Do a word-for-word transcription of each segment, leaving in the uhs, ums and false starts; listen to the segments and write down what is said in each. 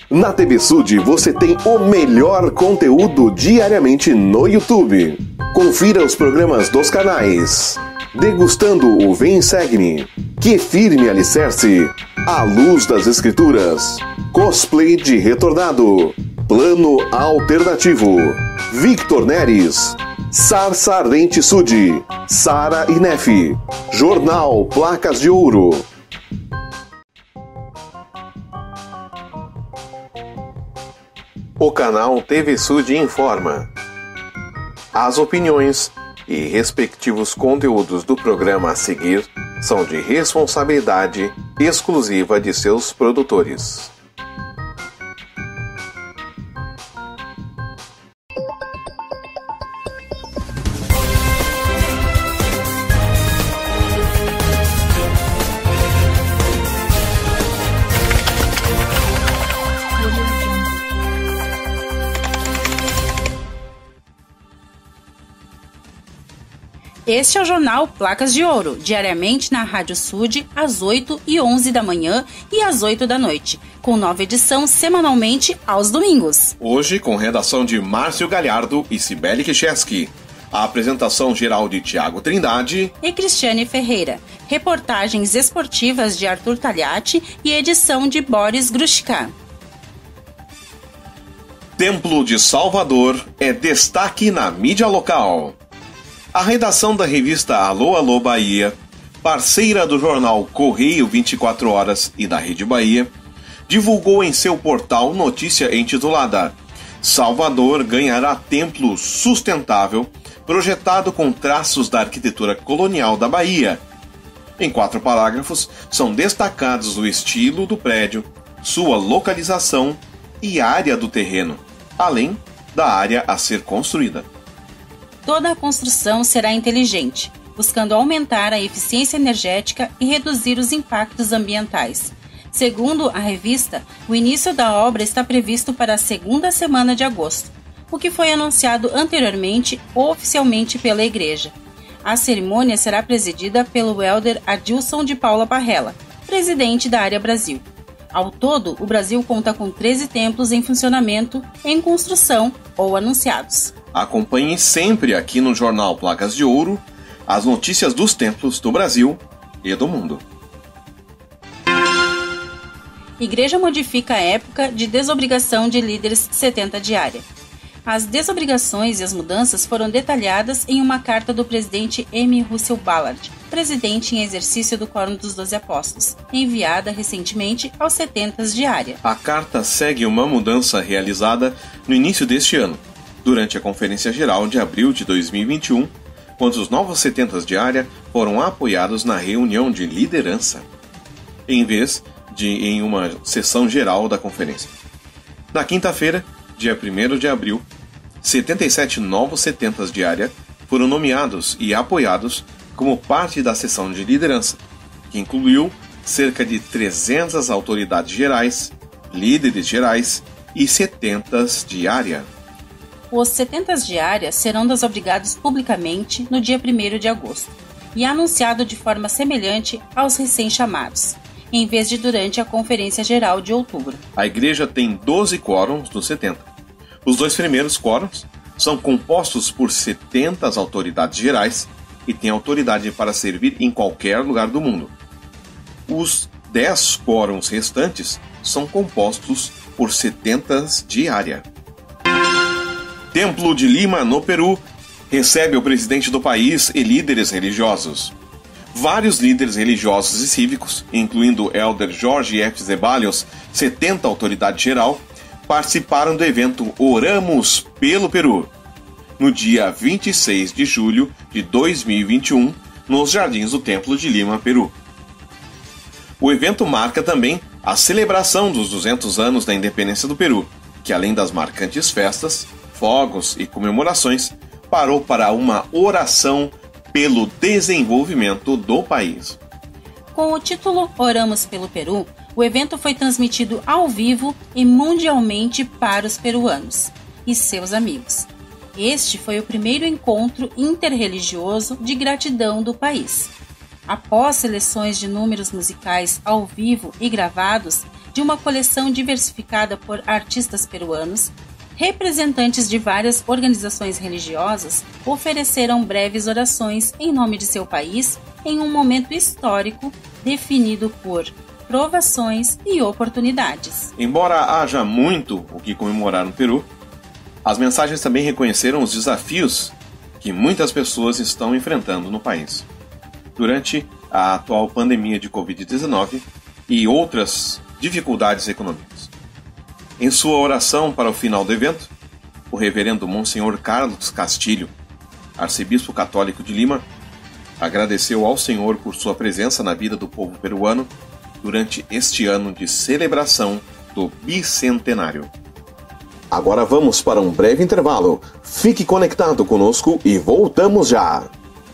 Na T V Sud você tem o melhor conteúdo diariamente no YouTube. Confira os programas dos canais Degustando o Vem Segue-me, Que Firme Alicerce, A Luz das Escrituras, Cosplay de Retornado, Plano Alternativo, Victor Neres, Sarsa Ardente Sud, Sara Inef, Jornal Placas de Ouro. O canal T V Sud informa. As opiniões e respectivos conteúdos do programa a seguir são de responsabilidade exclusiva de seus produtores. Este é o Jornal Placas de Ouro, diariamente na Rádio Sud, às oito e onze da manhã e às oito da noite, com nova edição semanalmente aos domingos. Hoje, com redação de Márcio Galhardo e Cibele Kicheski. A apresentação geral de Tiago Trindade e Cristiane Ferreira. Reportagens esportivas de Arthur Tagliati e edição de Boris Grushka. Templo de Salvador é destaque na mídia local. A redação da revista Alô Alô Bahia, parceira do jornal Correio vinte e quatro horas e da Rede Bahia, divulgou em seu portal notícia intitulada Salvador ganhará templo sustentável projetado com traços da arquitetura colonial da Bahia. Em quatro parágrafos são destacados o estilo do prédio, sua localização e área do terreno, além da área a ser construída. Toda a construção será inteligente, buscando aumentar a eficiência energética e reduzir os impactos ambientais. Segundo a revista, o início da obra está previsto para a segunda semana de agosto, o que foi anunciado anteriormente oficialmente pela Igreja. A cerimônia será presidida pelo Elder Adilson de Paula Parrella, presidente da Área Brasil. Ao todo, o Brasil conta com treze templos em funcionamento, em construção ou anunciados. Acompanhe sempre aqui no Jornal Placas de Ouro as notícias dos templos do Brasil e do mundo. Igreja modifica a época de desobrigação de líderes setenta diária. As desobrigações e as mudanças foram detalhadas em uma carta do presidente M. Russell Ballard, presidente em exercício do Quórum dos Doze Apóstolos, enviada recentemente aos setentas diária. A carta segue uma mudança realizada no início deste ano, durante a Conferência Geral de abril de dois mil e vinte e um, quando os novos setentas diária foram apoiados na reunião de liderança, em vez de em uma sessão geral da conferência. Na quinta-feira, dia primeiro de abril, setenta e sete novos setentas diária foram nomeados e apoiados como parte da sessão de liderança, que incluiu cerca de trezentas autoridades gerais, líderes gerais e setentas diária. Os setentas diárias serão desobrigados publicamente no dia primeiro de agosto e anunciado de forma semelhante aos recém-chamados, em vez de durante a Conferência Geral de outubro. A Igreja tem doze quórums dos setenta. Os dois primeiros quórums são compostos por setenta autoridades gerais e têm autoridade para servir em qualquer lugar do mundo. Os dez quórums restantes são compostos por setentas diária. Templo de Lima, no Peru, recebe o presidente do país e líderes religiosos. Vários líderes religiosos e cívicos, incluindo o Elder Jorge F. Zeballos, setenta autoridade geral, participaram do evento Oramos pelo Peru, no dia vinte e seis de julho de dois mil e vinte e um, nos Jardins do Templo de Lima, Peru. O evento marca também a celebração dos duzentos anos da independência do Peru, que além das marcantes festas, fogos e comemorações, parou para uma oração pelo desenvolvimento do país. Com o título Oramos pelo Peru, o evento foi transmitido ao vivo e mundialmente para os peruanos e seus amigos. Este foi o primeiro encontro interreligioso de gratidão do país. Após seleções de números musicais ao vivo e gravados, de uma coleção diversificada por artistas peruanos, representantes de várias organizações religiosas ofereceram breves orações em nome de seu país em um momento histórico definido por provações e oportunidades. Embora haja muito o que comemorar no Peru, as mensagens também reconheceram os desafios que muitas pessoas estão enfrentando no país durante a atual pandemia de covid dezenove e outras dificuldades econômicas. Em sua oração para o final do evento, o reverendo Monsenhor Carlos Castilho, arcebispo católico de Lima, agradeceu ao Senhor por sua presença na vida do povo peruano durante este ano de celebração do bicentenário. Agora vamos para um breve intervalo. Fique conectado conosco e voltamos já.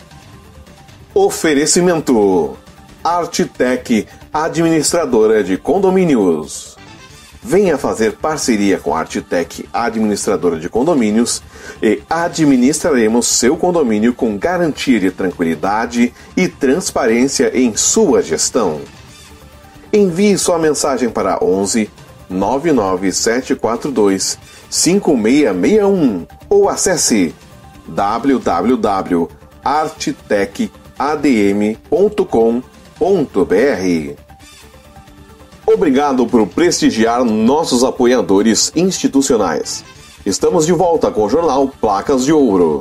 Oferecimento: Artitec, administradora de condomínios. Venha fazer parceria com a Artitec, administradora de condomínios, e administraremos seu condomínio com garantia de tranquilidade e transparência em sua gestão. Envie sua mensagem para onze nove nove sete quatro dois cinco seis seis um ou acesse w w w ponto artitec a d m ponto com ponto b r. Obrigado por prestigiar nossos apoiadores institucionais. Estamos de volta com o jornal Placas de Ouro.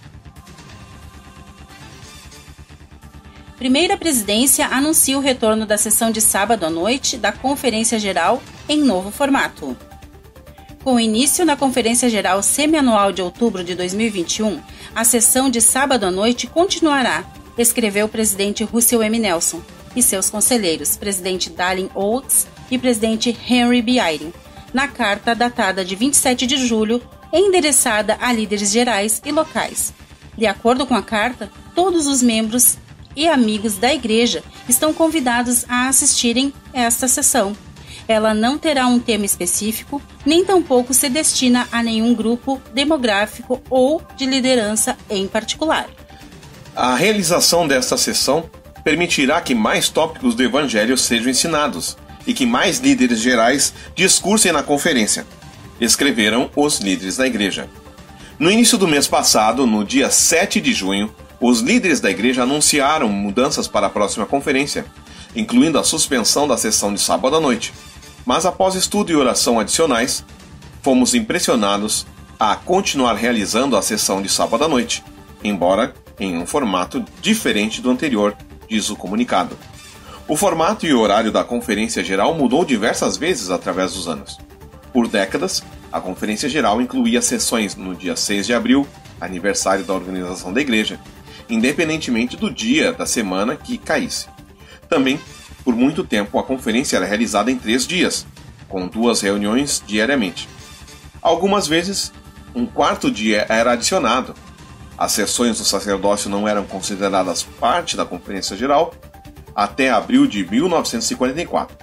Primeira Presidência anuncia o retorno da sessão de sábado à noite da Conferência Geral em novo formato. Com início na Conferência Geral Semianual de outubro de dois mil e vinte e um, a sessão de sábado à noite continuará, escreveu o presidente Russell M. Nelson e seus conselheiros, presidente Dallin Oaks e presidente Henry B. Eyring, na carta datada de vinte e sete de julho, endereçada a líderes gerais e locais. De acordo com a carta, todos os membros e amigos da Igreja estão convidados a assistirem esta sessão. Ela não terá um tema específico, nem tampouco se destina a nenhum grupo demográfico ou de liderança em particular. A realização desta sessão permitirá que mais tópicos do Evangelho sejam ensinados e que mais líderes gerais discursem na conferência, escreveram os líderes da Igreja. No início do mês passado, no dia sete de junho, os líderes da Igreja anunciaram mudanças para a próxima conferência, incluindo a suspensão da sessão de sábado à noite. Mas após estudo e oração adicionais, fomos impressionados a continuar realizando a sessão de sábado à noite, embora em um formato diferente do anterior, diz o comunicado. O formato e o horário da Conferência Geral mudou diversas vezes através dos anos. Por décadas, a Conferência Geral incluía sessões no dia seis de abril, aniversário da organização da Igreja, independentemente do dia da semana que caísse. Também, por muito tempo, a conferência era realizada em três dias, com duas reuniões diariamente. Algumas vezes, um quarto dia era adicionado. As sessões do sacerdócio não eram consideradas parte da Conferência Geral até abril de mil novecentos e quarenta e quatro.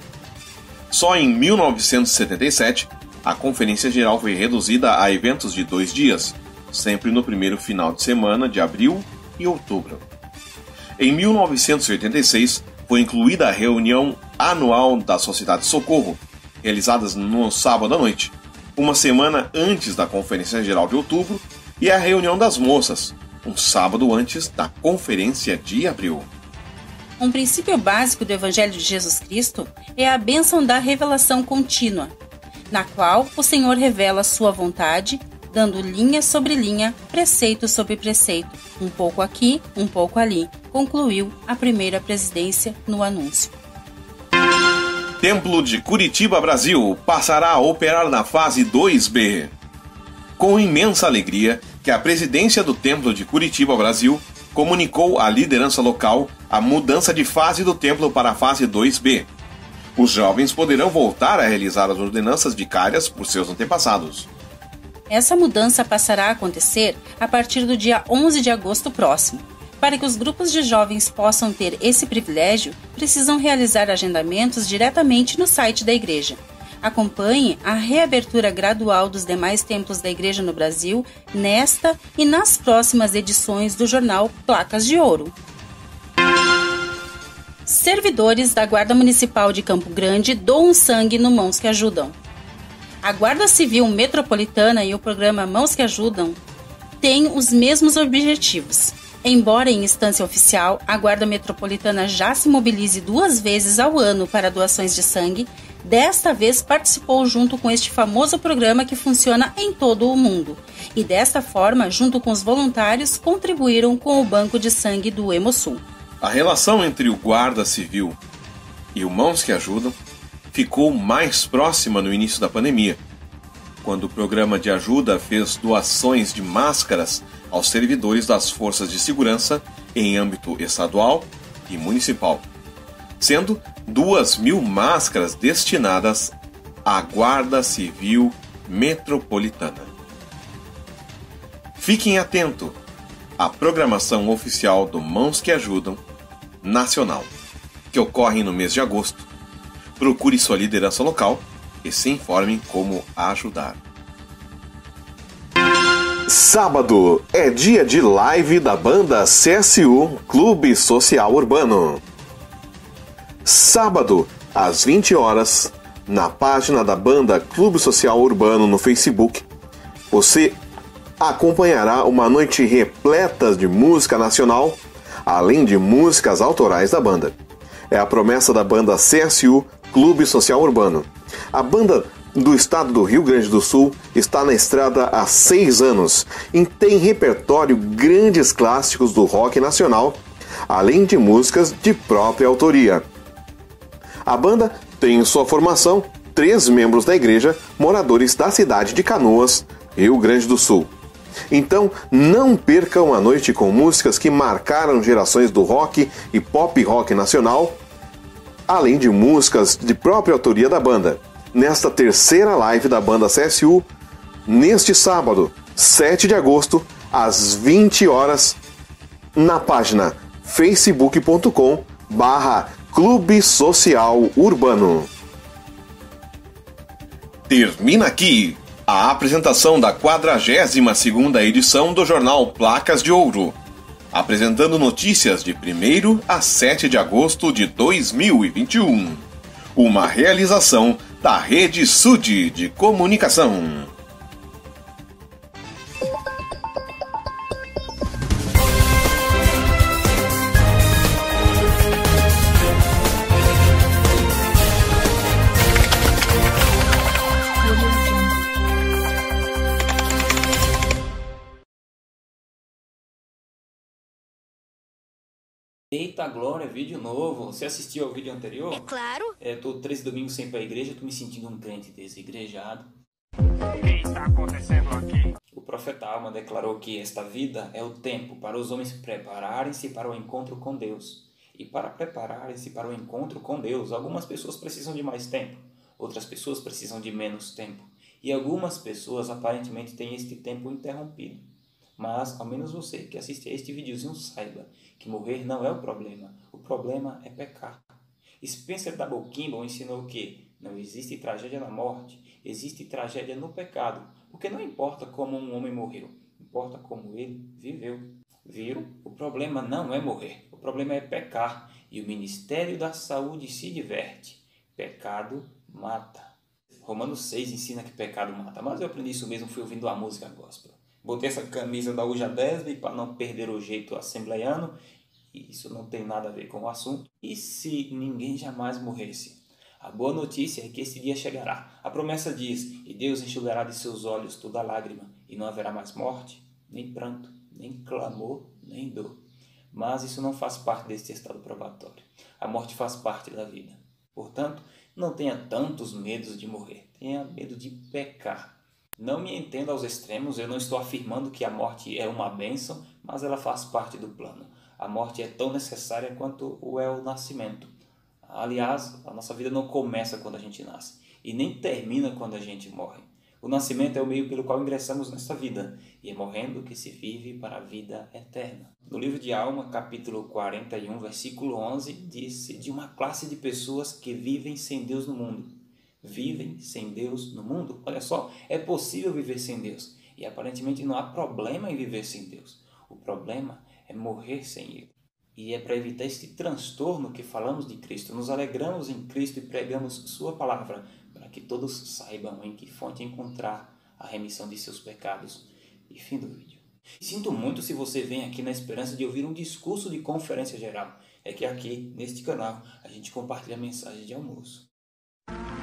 Só em mil novecentos e setenta e sete, a Conferência Geral foi reduzida a eventos de dois dias, sempre no primeiro final de semana de abril e outubro. Em mil novecentos e oitenta e seis, foi incluída a reunião anual da Sociedade Socorro, realizada no sábado à noite, uma semana antes da Conferência Geral de outubro, e a reunião das moças, um sábado antes da Conferência de abril. Um princípio básico do Evangelho de Jesus Cristo é a bênção da revelação contínua, na qual o Senhor revela sua vontade, dando linha sobre linha, preceito sobre preceito, um pouco aqui, um pouco ali, concluiu a primeira presidência no anúncio. Templo de Curitiba, Brasil, passará a operar na fase dois B. Com imensa alegria que a presidência do Templo de Curitiba, Brasil, comunicou à liderança local a mudança de fase do templo para a fase dois B. Os jovens poderão voltar a realizar as ordenanças vicárias por seus antepassados. Essa mudança passará a acontecer a partir do dia onze de agosto próximo. Para que os grupos de jovens possam ter esse privilégio, precisam realizar agendamentos diretamente no site da Igreja. Acompanhe a reabertura gradual dos demais templos da Igreja no Brasil nesta e nas próximas edições do jornal Placas de Ouro. servidores da Guarda Municipal de Campo Grande doam sangue no Mãos que Ajudam. A Guarda Civil Metropolitana e o programa Mãos que Ajudam têm os mesmos objetivos. Embora em instância oficial, a Guarda Metropolitana já se mobilize duas vezes ao ano para doações de sangue, desta vez participou junto com este famoso programa que funciona em todo o mundo. E desta forma, junto com os voluntários, contribuíram com o banco de sangue do Hemosul. A relação entre o Guarda Civil e o Mãos que Ajudam ficou mais próxima no início da pandemia, quando o programa de ajuda fez doações de máscaras aos servidores das forças de segurança em âmbito estadual e municipal, sendo duas mil máscaras destinadas à Guarda Civil Metropolitana. Fiquem atentos à programação oficial do Mãos que Ajudam Nacional, que ocorre no mês de agosto. Procure sua liderança local e se informe como ajudar. Sábado é dia de live da banda C S U Clube Social Urbano. Sábado, às vinte horas, na página da banda Clube Social Urbano no Facebook, você acompanhará uma noite repleta de música nacional, além de músicas autorais da banda. É a promessa da banda C S U Clube Social Urbano. A banda do estado do Rio Grande do Sul está na estrada há seis anos e tem repertório grandes clássicos do rock nacional, além de músicas de própria autoria. A banda tem em sua formação três membros da igreja, moradores da cidade de Canoas, Rio Grande do Sul. Então, não percam a noite com músicas que marcaram gerações do rock e pop rock nacional, além de músicas de própria autoria da banda. Nesta terceira live da banda C S U, neste sábado, sete de agosto, às vinte horas, na página facebook ponto com barra Clube Social Urbano. Termina aqui a apresentação da quadragésima segunda edição do jornal Placas de Ouro, apresentando notícias de primeiro a sete de agosto de dois mil e vinte e um. Uma realização da Rede Sud de Comunicação. Eita glória, vídeo novo. Você assistiu ao vídeo anterior? É claro. É, tô treze domingos sem ir pra igreja, tô me sentindo um crente desigrejado. O que está acontecendo aqui? O profeta Alma declarou que esta vida é o tempo para os homens prepararem-se para o encontro com Deus. E para prepararem-se para o encontro com Deus, algumas pessoas precisam de mais tempo, outras pessoas precisam de menos tempo. E algumas pessoas aparentemente têm este tempo interrompido. Mas, ao menos você que assiste a este videozinho saiba que morrer não é o problema. O problema é pecar. Spencer W. Kimball ensinou que não existe tragédia na morte, existe tragédia no pecado. Porque não importa como um homem morreu, importa como ele viveu. Viram? O problema não é morrer, o problema é pecar. E o Ministério da Saúde se diverte. Pecado mata. Romanos seis ensina que pecado mata, mas eu aprendi isso mesmo, fui ouvindo a música gospel. Botei essa camisa da Ujadesb para não perder o jeito assembleiano, e isso não tem nada a ver com o assunto. E se ninguém jamais morresse? A boa notícia é que esse dia chegará. A promessa diz, e Deus enxugará de seus olhos toda lágrima, e não haverá mais morte, nem pranto, nem clamor, nem dor. Mas isso não faz parte deste estado probatório. A morte faz parte da vida. Portanto, não tenha tantos medos de morrer, tenha medo de pecar. Não me entenda aos extremos, eu não estou afirmando que a morte é uma bênção, mas ela faz parte do plano. A morte é tão necessária quanto o é o nascimento. Aliás, a nossa vida não começa quando a gente nasce e nem termina quando a gente morre. O nascimento é o meio pelo qual ingressamos nesta vida, e é morrendo que se vive para a vida eterna. No livro de Alma, capítulo quarenta e um, versículo onze, diz de uma classe de pessoas que vivem sem Deus no mundo. Vivem sem Deus no mundo? Olha só, é possível viver sem Deus, e aparentemente não há problema em viver sem Deus. O problema é morrer sem Ele. E é para evitar este transtorno que falamos de Cristo. Nos alegramos em Cristo e pregamos sua palavra, para que todos saibam em que fonte encontrar a remissão de seus pecados. E fim do vídeo. Sinto muito se você vem aqui na esperança de ouvir um discurso de conferência geral. É que aqui, neste canal, a gente compartilha mensagem de almoço.